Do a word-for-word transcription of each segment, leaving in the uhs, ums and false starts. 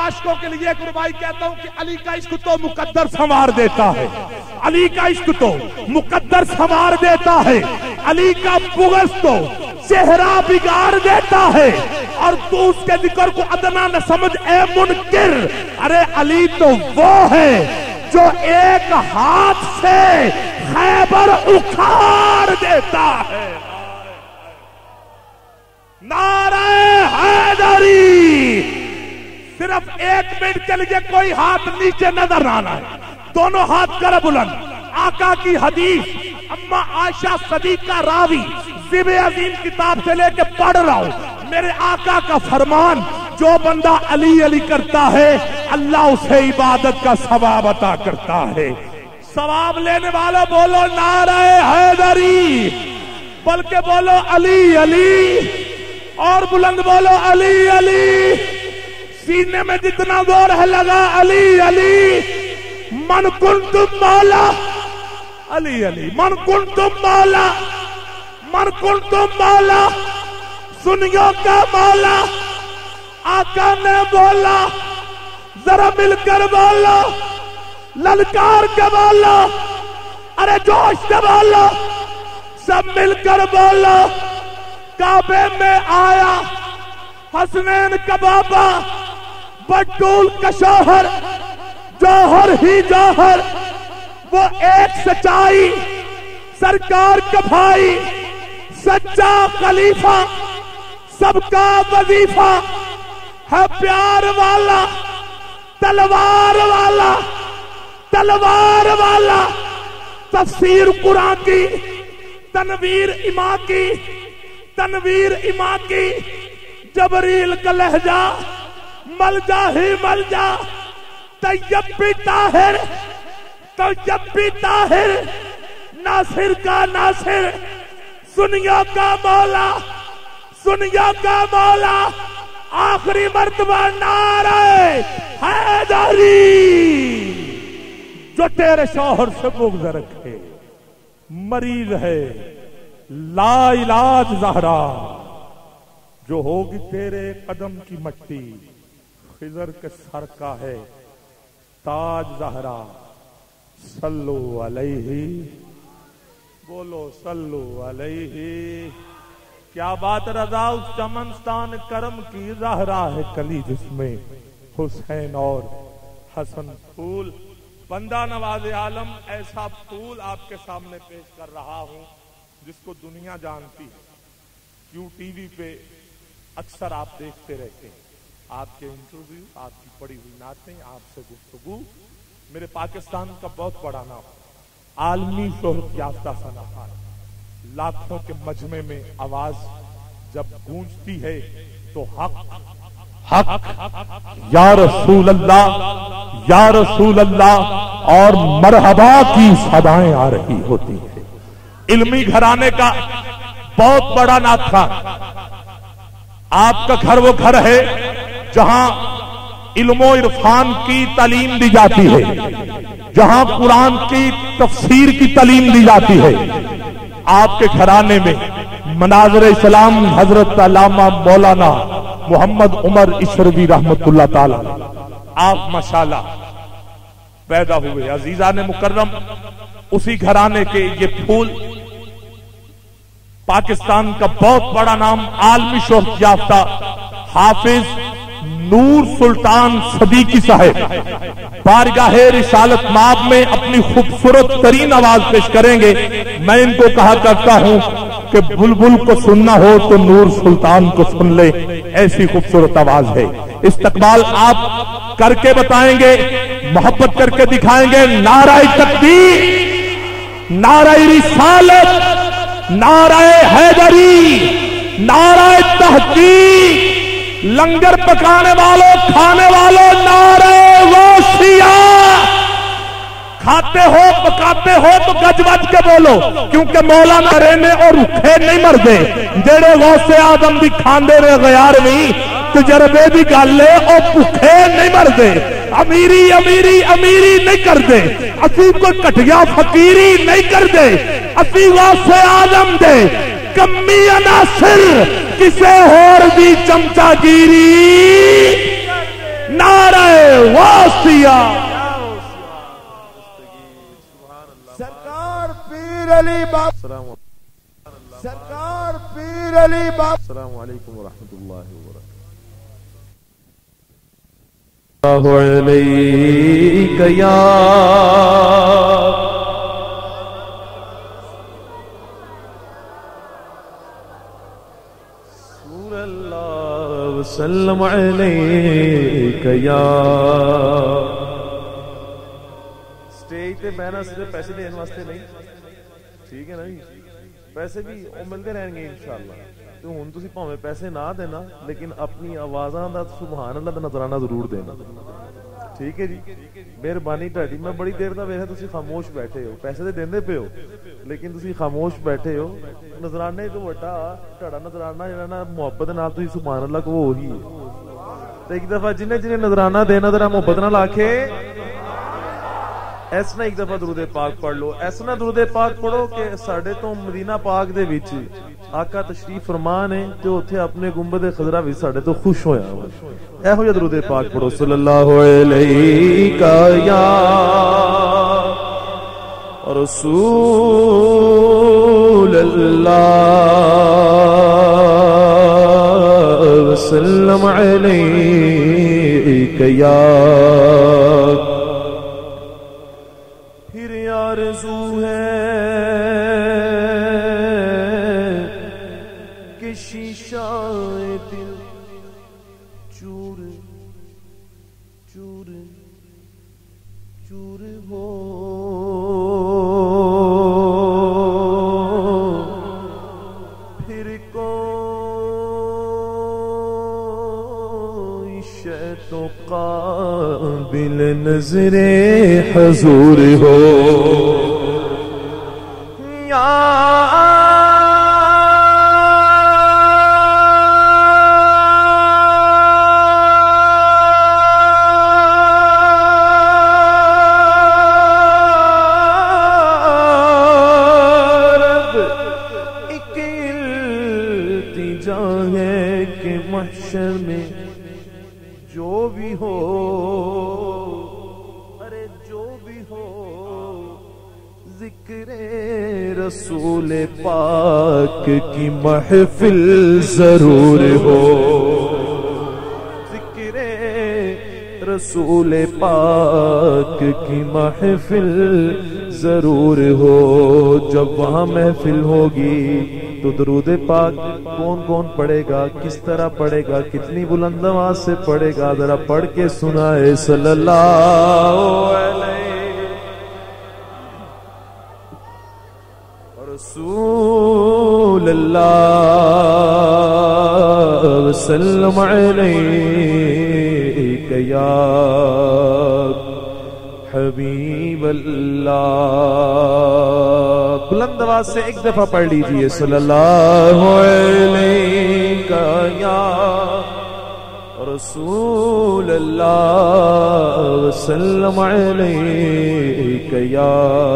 عاشقوں کے لیے ایک ربائی کہتا ہوں کہ علی کا عشق تو مقدر سنوار دیتا ہے، علی کا عشق تو مقدر سنوار دیتا ہے، علی کا بغض تو چہرہ بگاڑ دیتا ہے، اور تو اس کے ذکر کو ادنا نہ سمجھ اے منکر، ارے علی تو وہ ہے جو ایک ہاتھ سے خیبر اکھاڑ دیتا ہے۔ نعرہ حیدری، صرف ایک منٹ کے لیے کوئی ہاتھ نیچے نظر نہ آئے، دونوں ہاتھ کر بلند۔ آقا کی حدیث اما عائشہ صدیقہ راوی ذیب عظیم کتاب سے لے کے پڑھ رہا ہوں، میرے آقا کا فرمان، جو بندہ علی علی کرتا ہے اللہ اسے عبادت کا ثواب عطا کرتا ہے۔ ثواب لینے والا بولو نعرہ حیدری، بلکہ بولو علی علی، اور بلند بولو علی علی، سینے میں جتنا زور ہے لگا علی علی۔ من کنتم مولا علی علی، من کنتم مولا، من کنتم مولا، سنیوں کا مولا۔ آقا نے بولا، ذرا مل کر بولو، للکار کے بولو، ارے جوش سے بولو، سب مل کر بولو۔ کعبے میں آیا حسنین کا بابا، بٹول کا شوہر، جوہر ہی جوہر، وہ ایک سچائی، سرکار کا بھائی، سچا خلیفہ، سب کا وظیفہ ہے، پیار والا، تلوار والا، تلوار والا، تفسیر قرآن کی، تنویر امام کی، تنویر امام کی، جبریل کا لہجہ، مل جا ہی مل جا، طیب بھی طاہر، طیب بھی طاہر، ناصر کا ناصر، سنیا کا مولا، سنیا کا مولا، آخری مرتبہ نعرہ حیدری۔ جو تیرے شوہر سے بغض رکھے، مریض ہے، لا علاج زہرا، جو ہوگی تیرے قدم کی مٹی، خضر کے سر کا ہے تاج زہرا، صلو علیہ، بولو صلو علیہ۔ کیا بات رضا، اس چمنستان کرم کی زہرا ہے کلی، جس میں حسین اور حسن پھول۔ بندہ نواز عالم ایسا پھول آپ کے سامنے پیش کر رہا ہوں جس کو دنیا جانتی ہے، کیوں ٹی وی پہ اکثر آپ دیکھتے رہتے ہیں، آپ کے انٹرویو، آپ کی پڑھی ہوئی نعتیں، آپ سے گفتگو۔ میرے پاکستان کا بہت بڑا نام، عالمی شہرت یافتہ فنکار، لاکھوں کے مجمع میں آواز جب گونجتی ہے تو حق حق یا رسول اللہ یا رسول اللہ اور مرحبا کی صدائیں آ رہی ہوتی ہیں۔ علمی گھرانے کا بہت بڑا نعت تھا۔ آپ کا گھر وہ گھر ہے جہاں علم و عرفان کی تعلیم دی جاتی ہے، جہاں قرآن کی تفسیر کی تعلیم دی جاتی ہے۔ آپ کے گھرانے میں مناظر اسلام حضرت علامہ مولانا محمد عمر اشروی رحمت اللہ تعالی، آپ ماشاءاللہ پیدا ہوئے۔ عزیزان مکرم، اسی گھرانے کے یہ پھول، پاکستان کا بہت بڑا نام، عالمی شہرت یافتہ حافظ نور سلطان صدیقی صاحب بارگاہ رسالت مآب میں اپنی خوبصورت ترین آواز پیش کریں گے۔ میں ان کو کہا کرتا ہوں کہ بلبل کو سننا ہو تو نور سلطان کو سن لے، ایسی خوبصورت آواز ہے۔ استقبال آپ کر کے بتائیں گے، محبت کر کے دکھائیں گے۔ نعرہ تکبیر، نعرہ رسالت، نعرہ حیدری، نعرہ تحقیق، لنگر پکانے والوں، کھانے والوں، نعرہ غوثیہ۔ کھاتے ہو پکاتے ہو تو گج بج کے بولو، کیونکہ مولانا رہنے اور رکھے نہیں مردے، جڑے غوث آدم دی کھاندے رہے غیار نہیں، تجربے دی گالے اور بھوکے نہیں مردے۔ امیری امیری امیری نہیں کر دے، اسی کوئی کٹیا فقیری نہیں کر دے، اسی غوث آدم دے کمی عناصر کسے اور بھی چمچا گیری۔ نعرہ غوثیہ سرکار پیر علی بابا، سرکار پیر علی بابا. السلام علیکم ورحمۃ اللہ وبرکاتہ. علیک یا رسول اللہ وسلم علیک یا. سٹیج تے بہنا صرف پیسے دینے واسطے نہیں، ٹھیک ہے نا جی، پیسے بھی وہ ملتے رہیں گے انشاءاللہ. تو ہن تسی پاویں پیسے نہ دینا لیکن اپنی آوازاں دا سبحان اللہ دا نظرانہ ضرور دینا، ٹھیک ہے جی. مہربانی تہاڈی. میں بڑی دیر دا ویکھا تسی خاموش بیٹھے ہو، پیسے تے دیندے پے ہو لیکن تسی خاموش بیٹھے ہو. نظرانے تو وڈا تہاڈا نظرانہ جڑا نا محبت نال تسی سبحان اللہ کو وہی ہے. تے ایک دفعہ جنہیں جنہیں نظرانہ دینا ذرا محبت نال آکھے ایسنا ایک دفعہ درود پاک پڑھ لو. ایسنا درود پاک پڑھو کہ ساڈے تو مدینہ پاک دے وچ آقا تشریف فرمان ہے تے اوتھے اپنے گنبد خضرا وچ ساڈے تو خوش ہویا ہوا. ایہو جا درود پاک پڑھو. صلی اللہ علیہ یا رسول اللہ وسلم علیک یا. آرزو ہے کہ شیشہ دل چور چور چور ہو. پھر کوئی شے تو قابل نظر حضور ہو. رسول پاک کی محفل ضرور ہو. ذکر رسول پاک کی محفل ضرور ہو. جب وہاں محفل ہوگی تو درود پاک کون کون پڑھے گا، کس طرح پڑھے گا، کتنی بلند آواز سے پڑھے گا، ذرا پڑھ کے سنائے. صلی اللہ علیہ رسول اللہ وسلم علیک یا حبیب اللہ. بلند آواز سے ایک دفعہ پڑھ لیجئے. صلی اللہ علیک یا رسول اللہ وسلم علیک یا.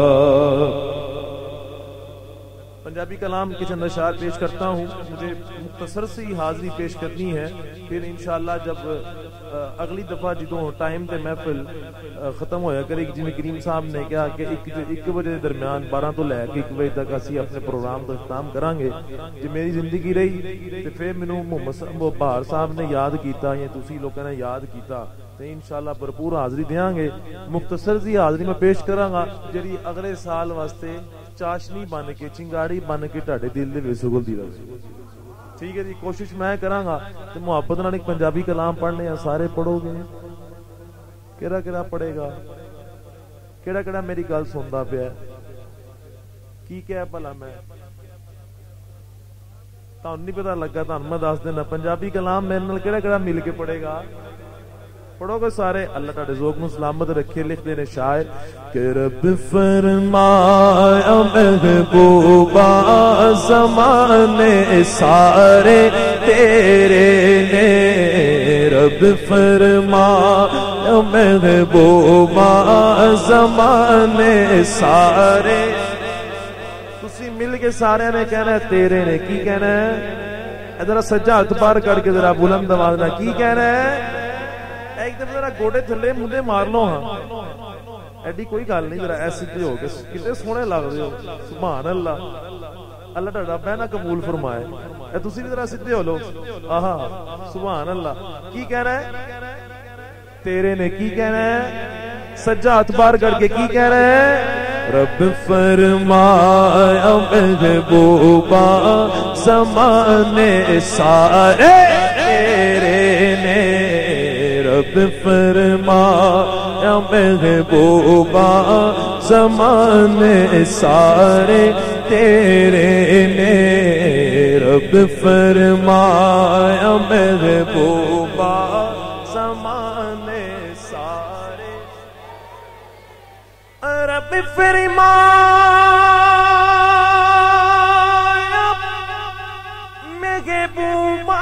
پنجابی کلام کے چند اشعار پیش کرتا ہوں. مجھے مختصر سی حاضری پیش کرنی ہے، پھر انشاءاللہ جب اگلی دفعہ جدوں ٹائم تے محفل ختم ہویا کرے گی، جنہیں کریم صاحب نے کہا کہ ایک بجے دے درمیان بارہ تو لے کے ایک بجے تک اسی اپنے پروگرام کا اختتام کریں گے. جی میری زندگی رہی تے پھر مینوں محمد بہار صاحب نے یاد کیتا یا تسی لوگوں نے یاد کیتا تے انشاءاللہ بھرپور حاضری دیاں گے. مختصر سی حاضری میں پیش کراں گا جڑی اگلے سال واسطے چاشنی بن کے چنگاڑی بن کے تہاڈے دل دے وچ سگلدی رہے. ٹھیک ہے جی. کوشش میں کراں گا تے محبت نال ایک پنجابی کلام پڑھنے ہیں. سارے پڑھو گے؟ کیڑا کیڑا پڑھے گا؟ کیڑا کیڑا میری گل سندا پیا؟ کی کہہ بھلا میں تانوں نہیں پتہ لگا؟ تانوں میں دس دینا. پنجابی کلام میرے نال کیڑا کیڑا مل کے پڑھے گا؟ پڑھو گے سارے. اللہ تعالی ذوق نو سلامت رکھے. لکھتے نے شاعر کہ رب فرمایا محبوبہ زمانے سارے تیرے نے. رب فرمایا محبوبہ زمانے سارے. تسی مل کے سارے نے کہنا ہے تیرے نے. کی کہنا ہے؟ ذرا سجا ہاتھ پار کر کے ذرا بلند آواز نہ کی کہنا ہے؟ ایک ایک دفعہ ذرا گوڈے تھلے مندے مار لو ہاں ایڈی کوئی گل نہیں ذرا ایسے ہو کے کتنے سونے لگ رہے ہو سبحان اللہ اللہ تہاڈا بہنا قبول فرمائے اے تسی بھی ذرا سیدھے ہو لو آہا سبحان اللہ کی کہنا ہے تیرے نے کی کہنا ہے سجا ہاتھ باہر کر کے کی کہہ رہے ہیں رب فرمایا محبوبا زمانے سارے تیرے نے رب فرمایا محبوبا زمانے سارے تیرے نے رب فرمایا محبوبا زمانے سارے رب فرمایا محبوبا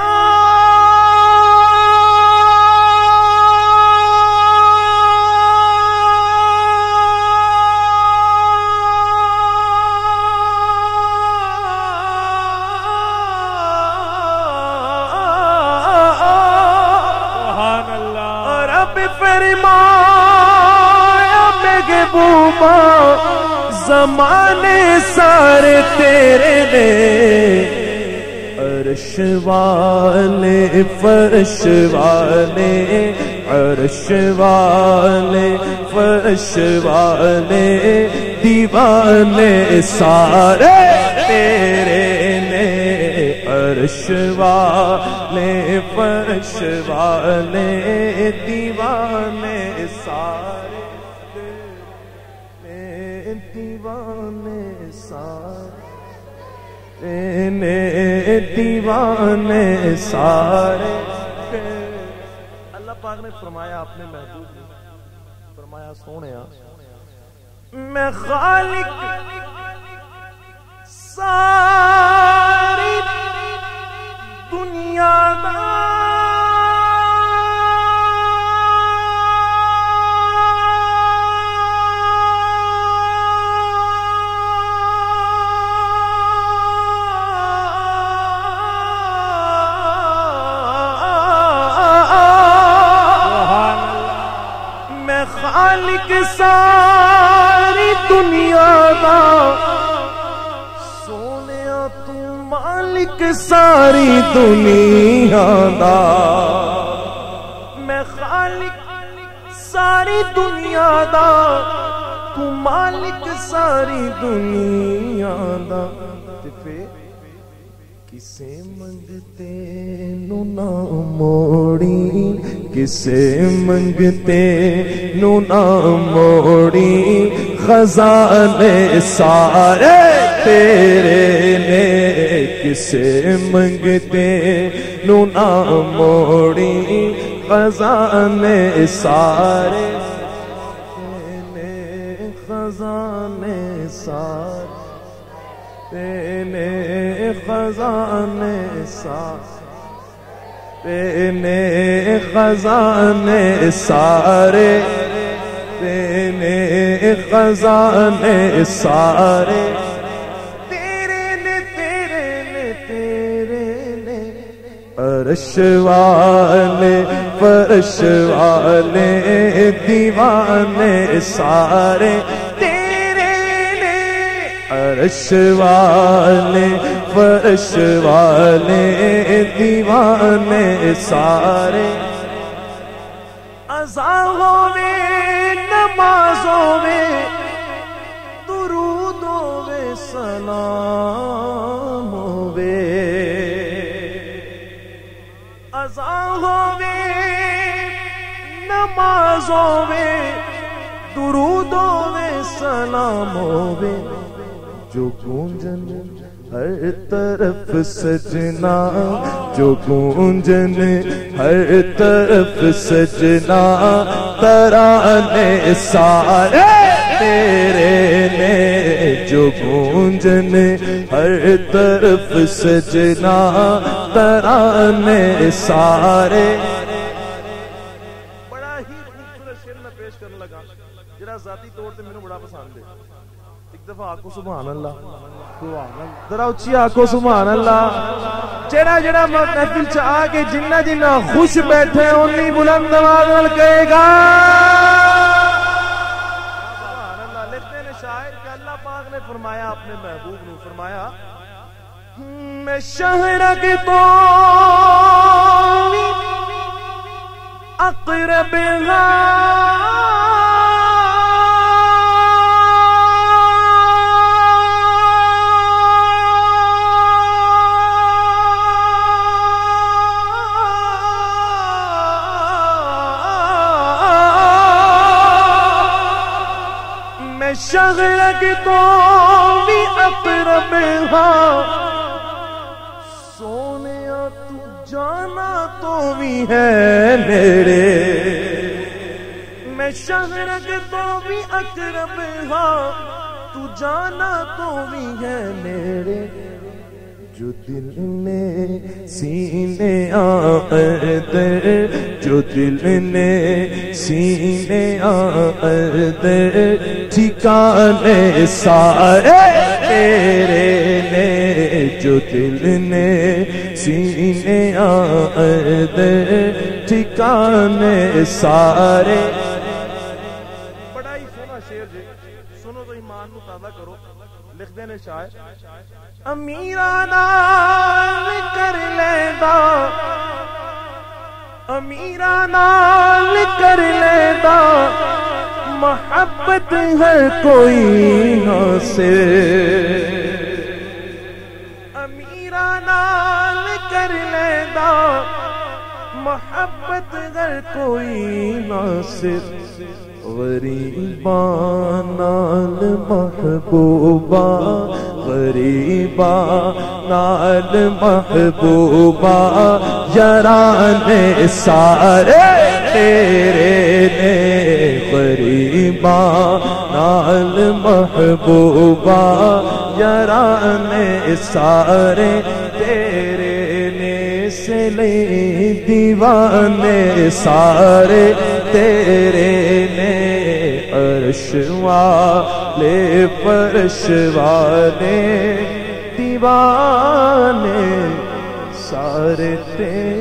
زمانے سارے تیرے نے عرش والے فرش والے عرش والے فرش والے دیوانے سارے تیرے نے عرش والے فرش والے دیوانے سارے دیوانے سارے دیوانے سارے اللہ پاک نے فرمایا اپنے محبوب نے فرمایا سونیا میں خالق ساری دنیا دا خالق ساری دنیا دا سونیا تو مالک ساری دنیا دا میں خالق ساری دنیا دا تو مالک ساری دنیا دا کسے منگتے نو نہ موڑی کسے منگتے نو نہ موڑی خزانے سارے تیرے نے کسے منگتے نو نہ موڑی خزانے سارے خزانے سارے تینے خزانے سارے تینے خزانے سارے تینے خزانے سارے تیرے نے تیرے نے تیرے نے عرش والے فرش والے دیوانے سارے عرش والے فرش والے دیوانے سارے اذانوں میں نمازوں میں درودوں میں سلام ہوے اذانوں میں نمازوں میں درودوں میں سلام ہوے جو گونجن ہر طرف سجنا جو گونجن ہر طرف سجنا ترانے سارے تیرے نے جو گونجن ہر طرف سجنا ترانے سارے بڑا ہی خوبصورت شعر میں پیش کرنے لگا جڑا ذاتی طور تے مینوں بڑا پسند ہے ایک دفعہ آکو سبحان اللہ، ذرا اچھی آکو سبحان اللہ۔ جڑا جڑا محفل چ آ کے جنہ جنہ خوش بیٹھے اونی بلند آواز نال کہے گا سبحان اللہ۔ لکھتے ہیں شاعر کہ اللہ پاک نے فرمایا اپنے محبوب نے فرمایا میں شہر کے تو اقرب میں شغل کی تو بھی اقرب سونیا تو جانا تو بھی ہے میرے، میں شغل کی تو بھی اقرب تو جانا تو بھی ہے میرے، جو دل میں سینے آدر جو دل نے سینے آدر ٹھکانے سارے تیرے نے، جو دل نے سینے آدر ٹھکانے سارے۔ بڑا ہی سونا شعر جی، سنو تو ایمان نو تازہ کرو۔ لکھ دینے شاعر امیران نال کر لینا، امیران نال کر لینا محبت ہے کوئی حاصل، امیران نال کر لینا محبت ہے کوئی حاصل، غریباں نال محبوبہ غریباں نال محبوبہ یارانے سارے تیرے نے، غریباں نال محبوبہ یارانے سارے تیرے نے، سلے دیوانے سارے تیرے نے، عرش والے فرش والے دیوانے سارے تیرے